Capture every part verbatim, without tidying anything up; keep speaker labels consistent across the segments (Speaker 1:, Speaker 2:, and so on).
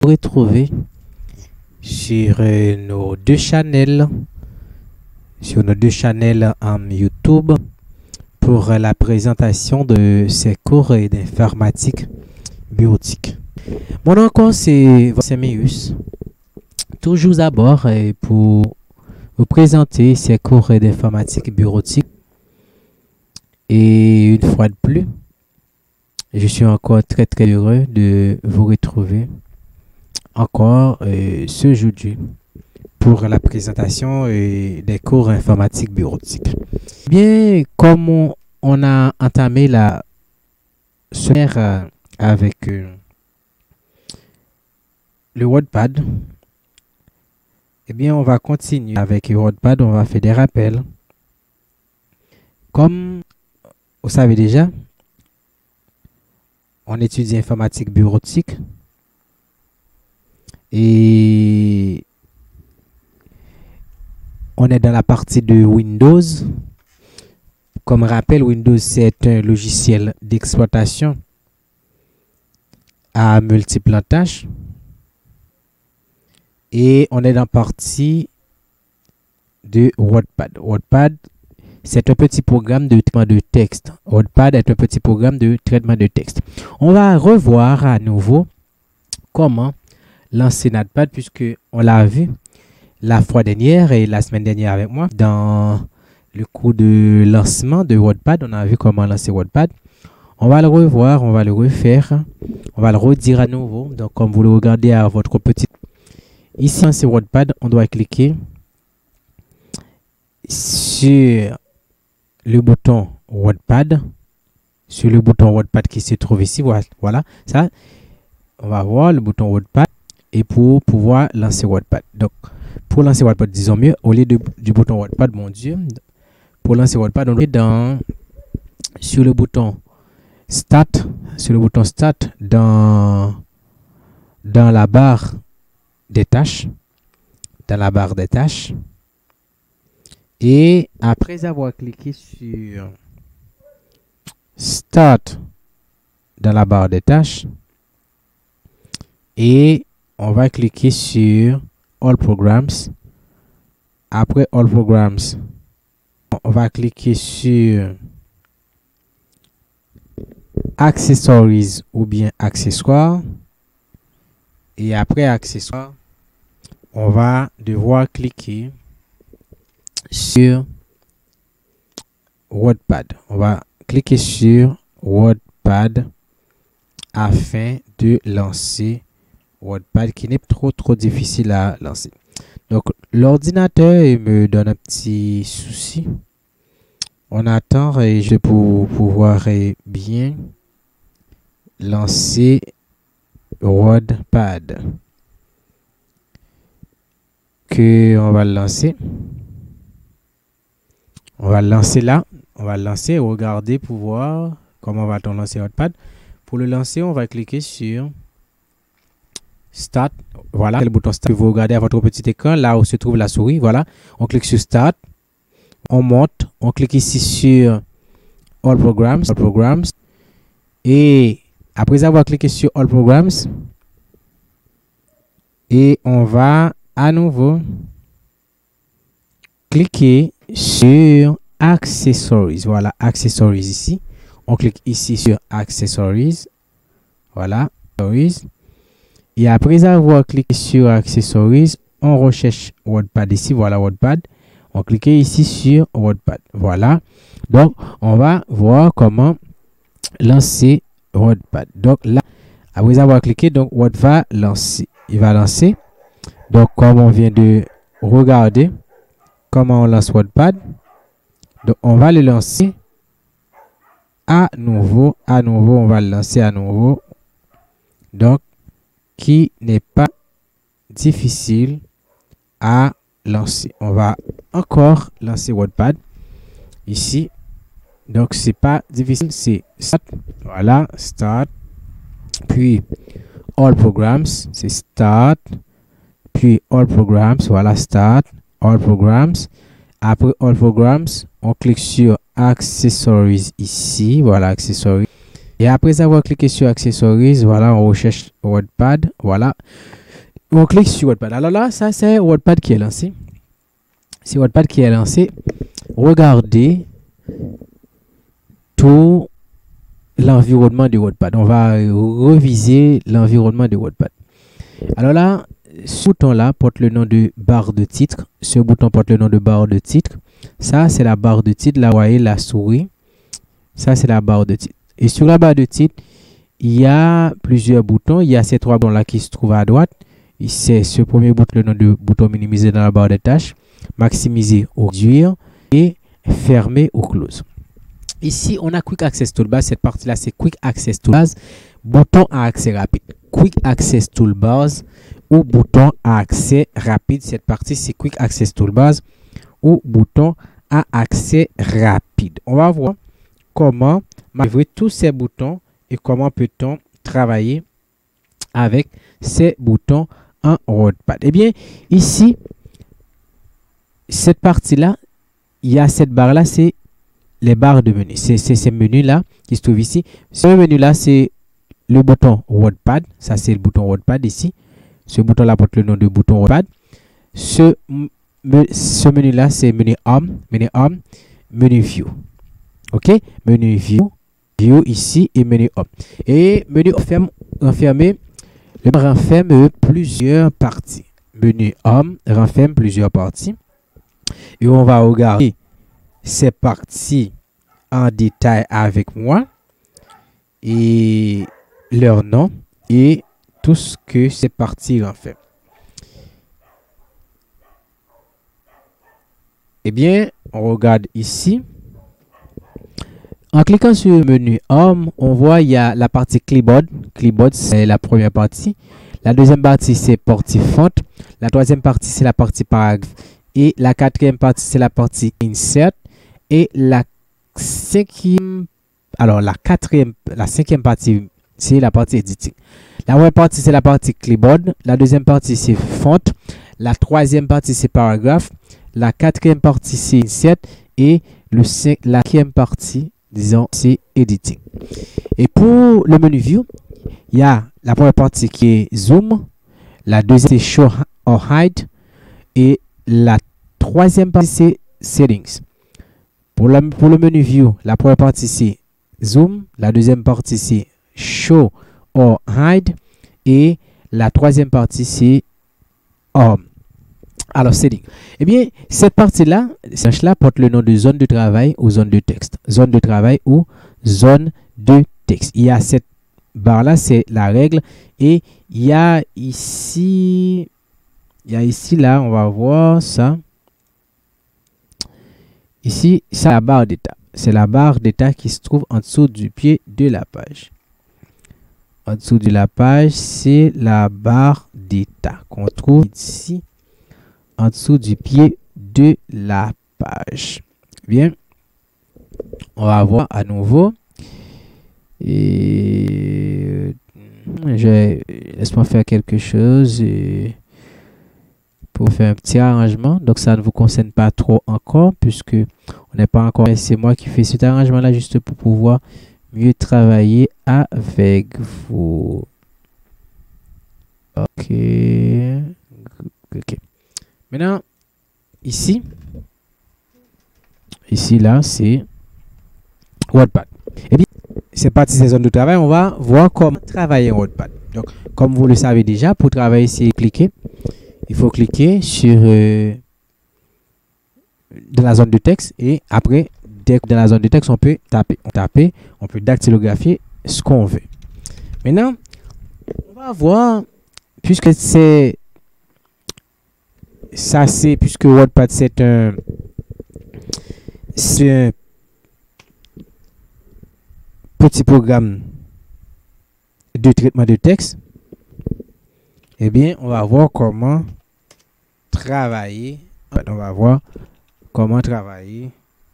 Speaker 1: retrouver sur euh, nos deux channels, sur nos deux channels en YouTube pour euh, la présentation de ces cours euh, d'informatique bureautique. Mon nom encore c'est Séméus, toujours à bord euh, pour vous présenter ces cours euh, d'informatique bureautique. Et une fois de plus, je suis encore très très heureux de vous retrouver encore euh, ce jeudi pour la présentation euh, des cours informatiques bureautiques. Bien, comme on, on a entamé la semaine euh, avec euh, le WordPad, eh bien, on va continuer avec le WordPad. On va faire des rappels. Comme vous savez déjà, on étudie informatique bureautique et on est dans la partie de Windows. Comme rappel, Windows c'est un logiciel d'exploitation à multiples tâches et on est dans la partie de WordPad. WordPad c'est un petit programme de traitement de texte. WordPad est un petit programme de traitement de texte. On va revoir à nouveau comment lancer Notepad puisque on l'a vu la fois dernière et la semaine dernière avec moi dans le cours de lancement de WordPad. On a vu comment lancer WordPad. On va le revoir, on va le refaire, on va le redire à nouveau. Donc comme vous le regardez à votre petite ici c'est WordPad, on doit cliquer sur le bouton WordPad, sur le bouton WordPad qui se trouve ici. Voilà, ça, on va voir le bouton WordPad et pour pouvoir lancer WordPad. Donc, pour lancer WordPad, disons mieux, au lieu de, du bouton WordPad, mon Dieu, pour lancer WordPad, on est dans sur le bouton Start, sur le bouton Start dans dans la barre des tâches, dans la barre des tâches. Et après avoir cliqué sur Start dans la barre des tâches, et on va cliquer sur All Programs. Après All Programs, on va cliquer sur Accessories ou bien Accessoires. Et après Accessoires, on va devoir cliquer sur WordPad. On va cliquer sur WordPad afin de lancer WordPad qui n'est trop trop difficile à lancer. Donc l'ordinateur me donne un petit souci. On attend et je pour pouvoir bien lancer WordPad. Que on va le lancer. On va le lancer là. On va le lancer. Regardez pour voir comment va-t-on lancer WordPad. Pour le lancer, on va cliquer sur Start. Voilà, le bouton Start. Vous regardez à votre petit écran, là où se trouve la souris. Voilà, on clique sur Start. On monte. On clique ici sur All Programs. All Programs. Et après avoir cliqué sur All Programs, et on va à nouveau cliquer sur Accessories. Voilà, Accessories ici. On clique ici sur Accessories. Voilà, Accessories. Et après avoir cliqué sur Accessories, on recherche WordPad ici. Voilà, WordPad. On clique ici sur WordPad. Voilà. Donc, on va voir comment lancer WordPad. Donc là, après avoir cliqué, donc WordPad va lancer. Il va lancer. Donc, comme on vient de regarder comment on lance WordPad, donc on va le lancer à nouveau. À nouveau, on va le lancer à nouveau. Donc, qui n'est pas difficile à lancer. On va encore lancer WordPad ici. Donc, c'est pas difficile. C'est Start. Voilà, Start. Puis, All Programs. C'est Start. Puis, All Programs. Voilà, Start. All Programs. Après All Programs, on clique sur Accessories ici. Voilà, Accessories. Et après avoir cliqué sur Accessories, voilà, on recherche WordPad. Voilà. On clique sur WordPad. Alors là, ça, c'est WordPad qui est lancé. C'est WordPad qui est lancé. Regardez tout l'environnement de WordPad. On va reviser l'environnement de WordPad. Alors là, ce bouton-là porte le nom de barre de titre. Ce bouton porte le nom de barre de titre. Ça, c'est la barre de titre. Là, vous voyez la souris. Ça, c'est la barre de titre. Et sur la barre de titre, il y a plusieurs boutons. Il y a ces trois boutons-là qui se trouvent à droite. C'est ce premier bouton, le nom de bouton minimiser dans la barre de tâches. Maximiser ou réduire. Et fermer ou close. Ici, on a Quick Access Toolbar. Cette partie-là, c'est Quick Access Toolbars. Bouton à accès rapide. Quick Access Toolbars ou bouton à accès rapide. Cette partie, c'est Quick Access Toolbars ou bouton à accès rapide. On va voir comment manœuvrer tous ces boutons et comment peut-on travailler avec ces boutons en WordPad. Eh bien, ici, cette partie-là, il y a cette barre-là, c'est les barres de menu. C'est ces menus-là qui se trouvent ici. Ce menu-là, c'est le bouton WordPad. Ça, c'est le bouton WordPad ici. Ce bouton-là porte le nom de bouton WordPad. Ce, me, ce menu-là, c'est menu Home, menu Home, menu View. OK? Menu View, View ici et menu Home. Et menu renferme, renfermé, le renferme plusieurs parties. Menu Home renferme plusieurs parties. Et on va regarder ces parties en détail avec moi et leur nom et tout ce que ces parties renferment. Eh bien, on regarde ici. En cliquant sur le menu Home, on voit il y a la partie Clipboard. Clipboard, c'est la première partie. La deuxième partie, c'est partie font. La troisième partie, c'est la partie paragraphe. Et la quatrième partie, c'est la partie Insert. Et la cinquième, alors la quatrième, la cinquième partie, c'est la partie Editing. La première partie, c'est la partie Clipboard. La deuxième partie, c'est Font. La troisième partie, c'est Paragraph. La quatrième partie, c'est Insert. Et le cinq, la cinquième partie, disons, c'est Editing. Et pour le menu View, il y a la première partie qui est Zoom. La deuxième, c'est Show or Hide. Et la troisième partie, c'est Settings. Pour, la, pour le menu View, la première partie, c'est Zoom. La deuxième partie, c'est Show or Hide. Et la troisième partie, c'est Home. Alors, Settings. Eh bien, cette partie-là, cette là porte le nom de zone de travail ou zone de texte. Zone de travail ou zone de texte. Il y a cette barre-là, c'est la règle. Et il y a ici... Il y a ici, là, on va voir ça. Ici, c'est la barre d'état. C'est la barre d'état qui se trouve en dessous du pied de la page. En dessous de la page, c'est la barre d'état qu'on trouve ici, en dessous du pied de la page. Bien. On va voir à nouveau. Et je laisse-moi faire quelque chose. Et pour faire un petit arrangement, donc ça ne vous concerne pas trop encore puisque on n'est pas encore, c'est moi qui fais cet arrangement là juste pour pouvoir mieux travailler avec vous. Ok, ok. Maintenant ici, ici là c'est WordPad. Et bien c'est parti ces zones de travail, on va voir comment travailler en WordPad. Donc comme vous le savez déjà, pour travailler c'est cliquer. Il faut cliquer sur euh, dans la zone de texte et après, dès que dans la zone de texte, on peut taper. On taper, on peut dactylographier ce qu'on veut. Maintenant, on va voir, puisque c'est ça, c'est puisque WordPad c'est un c'est un petit programme de traitement de texte. Eh bien, on va voir comment travailler. On va voir comment travailler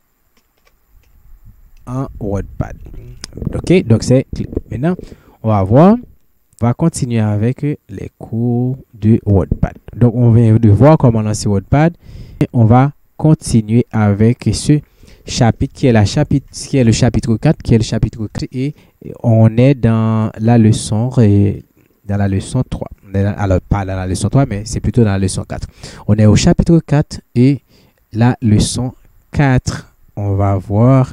Speaker 1: en WordPad. Ok, donc c'est maintenant, on va voir. On va continuer avec les cours de WordPad. Donc, on vient de voir comment lancer WordPad. Et on va continuer avec ce chapitre qui est, la chapitre, qui est le chapitre quatre, qui est le chapitre quatre, et on est dans la leçon, et dans la leçon trois. Alors, pas dans la leçon trois, mais c'est plutôt dans la leçon quatre. On est au chapitre quatre et la leçon quatre. On va voir,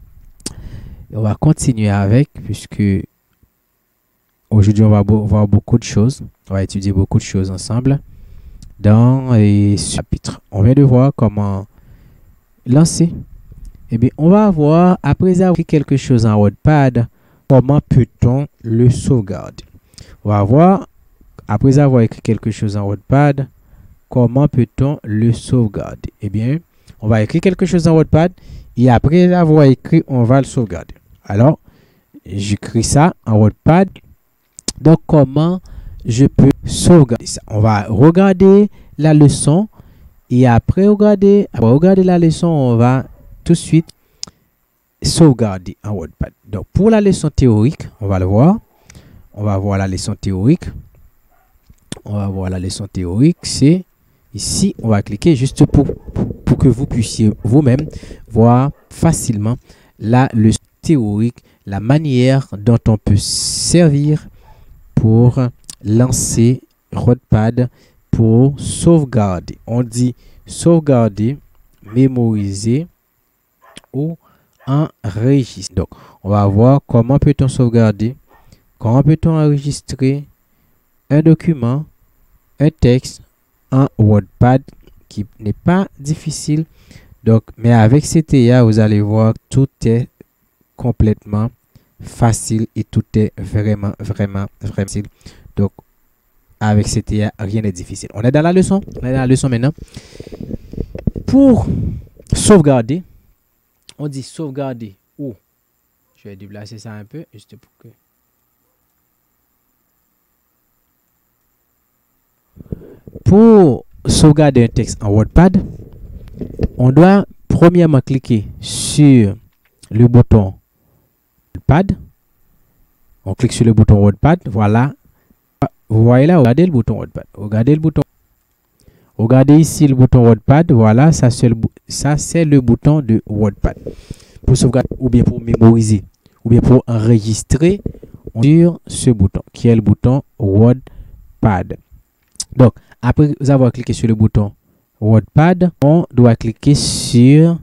Speaker 1: on va continuer avec, puisque aujourd'hui, on va voir beaucoup de choses. On va étudier beaucoup de choses ensemble dans ce chapitre. On vient de voir comment lancer. Eh bien, on va voir, après avoir écrit quelque chose en WordPad, comment peut-on le sauvegarder. On va voir, après avoir écrit quelque chose en WordPad, comment peut-on le sauvegarder. Eh bien, on va écrire quelque chose en WordPad et après avoir écrit, on va le sauvegarder. Alors, j'écris ça en WordPad. Donc, comment je peux sauvegarder ça? On va regarder la leçon et après regarder, après regarder la leçon, on va tout de suite sauvegarder en WordPad. Donc, pour la leçon théorique, on va le voir. On va voir la leçon théorique. On va voir la leçon théorique. C'est ici, on va cliquer juste pour, pour, pour que vous puissiez vous-même voir facilement la leçon théorique, la manière dont on peut servir pour lancer WordPad pour sauvegarder. On dit sauvegarder, mémoriser ou enregistrer. Donc, on va voir comment peut-on sauvegarder, comment peut-on enregistrer un document, un texte en WordPad qui n'est pas difficile. Donc, mais avec C T A, vous allez voir, tout est complètement facile et tout est vraiment, vraiment, vraiment facile. Donc, avec C T A, rien n'est difficile. On est dans la leçon. On est dans la leçon maintenant. Pour sauvegarder, on dit sauvegarder ou, je vais déplacer ça un peu, juste pour que... Pour sauvegarder un texte en WordPad, on doit premièrement cliquer sur le bouton WordPad. On clique sur le bouton WordPad. Voilà. Vous voyez là, regardez le bouton WordPad. Regardez le bouton. Regardez ici le bouton WordPad. Voilà, ça c'est le, ça c'est le bouton de WordPad. Pour sauvegarder ou bien pour mémoriser ou bien pour enregistrer sur ce bouton qui est le bouton WordPad. Donc, après avoir cliqué sur le bouton WordPad, on doit cliquer sur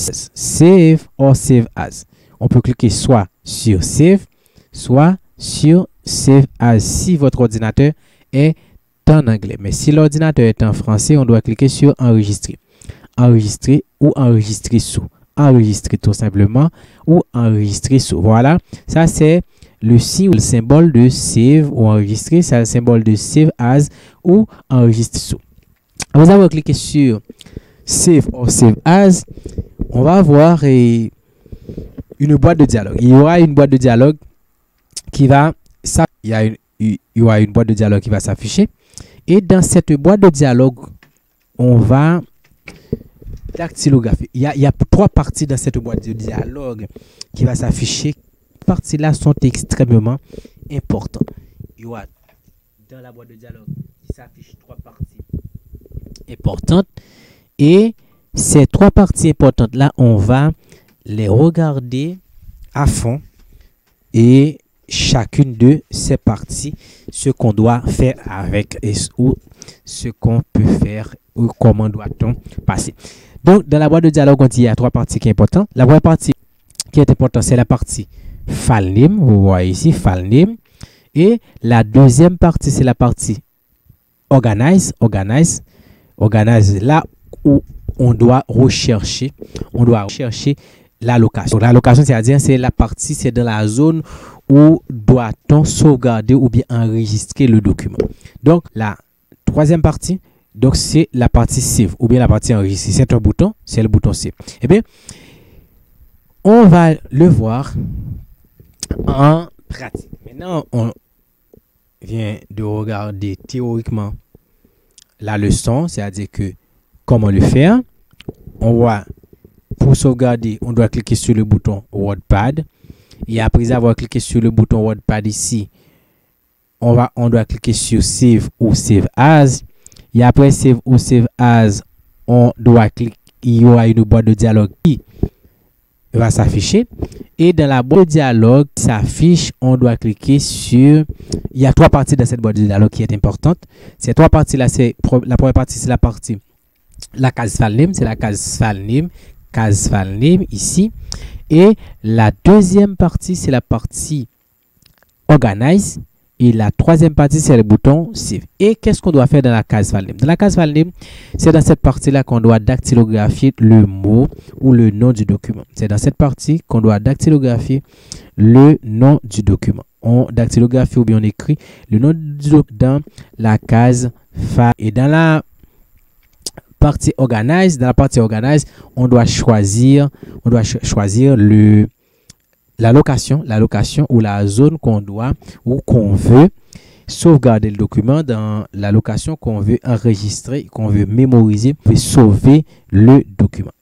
Speaker 1: Save or Save As. On peut cliquer soit sur Save, soit sur Save As si votre ordinateur est en anglais. Mais si l'ordinateur est en français, on doit cliquer sur Enregistrer. Enregistrer ou enregistrer sous. Enregistrer tout simplement ou enregistrer sous. Voilà, ça c'est le signe ou le symbole de Save ou enregistrer. C'est le symbole de Save As ou enregistrer sous. Vous avez cliqué sur Save or Save As. On va voir et une boîte de dialogue. Il y aura une boîte de dialogue qui va il y a une, il y aura une boîte de dialogue qui va s'afficher. Et dans cette boîte de dialogue, on va dactylographier. Il y a, il y a trois parties dans cette boîte de dialogue qui va s'afficher. Ces parties-là sont extrêmement importantes. Il y aura dans la boîte de dialogue qui s'affiche trois parties importantes. Et ces trois parties importantes-là, on va les regarder à fond. Et chacune de ces parties, ce qu'on doit faire avec et ou ce qu'on peut faire ou comment doit-on passer. Donc, dans la boîte de dialogue, on dit il y a trois parties qui sont importantes. La première partie qui est importante, c'est la partie file name. Vous voyez ici, file name. Et la deuxième partie, c'est la partie organize. Organize. Organize, là où on doit rechercher. On doit rechercher l'allocation. L'allocation, c'est-à-dire, c'est la partie, c'est dans la zone où doit-on sauvegarder ou bien enregistrer le document. Donc, la troisième partie, donc c'est la partie Save ou bien la partie enregistrer. C'est un bouton, c'est le bouton Save. Eh bien, on va le voir en pratique. Maintenant, on vient de regarder théoriquement la leçon, c'est-à-dire que comment le faire. On voit, pour sauvegarder, on doit cliquer sur le bouton WordPad. Et après avoir cliqué sur le bouton WordPad ici, on, va, on doit cliquer sur Save ou Save As. Et après Save ou Save As, on doit cliquer. Il y aura une boîte de dialogue qui va s'afficher. Et dans la boîte de dialogue qui s'affiche, on doit cliquer sur... Il y a trois parties dans cette boîte de dialogue qui est importante. Ces trois parties-là, c'est la première partie, c'est la partie, la case file name, c'est la case file name, case file name ici. Et la deuxième partie, c'est la partie organize. Et la troisième partie, c'est le bouton Save. Et qu'est-ce qu'on doit faire dans la case file name? Dans la case file name, c'est dans cette partie-là qu'on doit dactylographier le mot ou le nom du document. C'est dans cette partie qu'on doit dactylographier le nom du document. On dactylographie ou bien on écrit le nom du document dans la case file. Et dans la partie organize, dans la partie organize, on doit choisir, on doit cho choisir le la location, la location ou la zone qu'on doit ou qu'on veut sauvegarder le document, dans la location qu'on veut enregistrer, qu'on veut mémoriser, pour sauver le document.